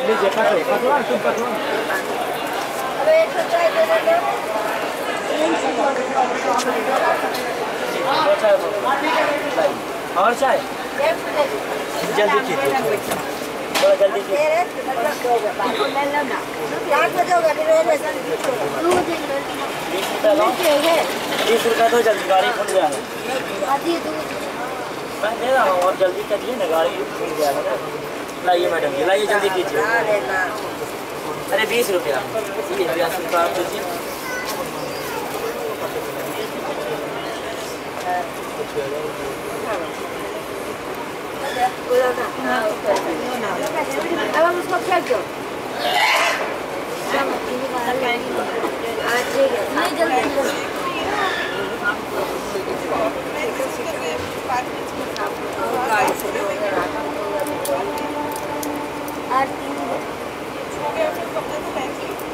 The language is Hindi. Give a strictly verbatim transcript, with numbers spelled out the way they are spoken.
लीजिए पटवा पटवा तुम पटवा। अबे एक सौ चाय दे दे। और चाय जल्दी कीजिए थोड़ा जल्दी कीजिए। आठ बजे होगा फिर रेलवे बीस रुपया दो जल्दी गाड़ी खुल जाएगा। मैं दे रहा हूँ और जल्दी करिए ना गाड़ी खुल जाएगा। लाइए मैडम जी लाइए जल्दी कीजिए। अरे बीस रुपया बीस रुपया आप दीजिए। अब हम उसको फेंक दो। नहीं जल्दी आठ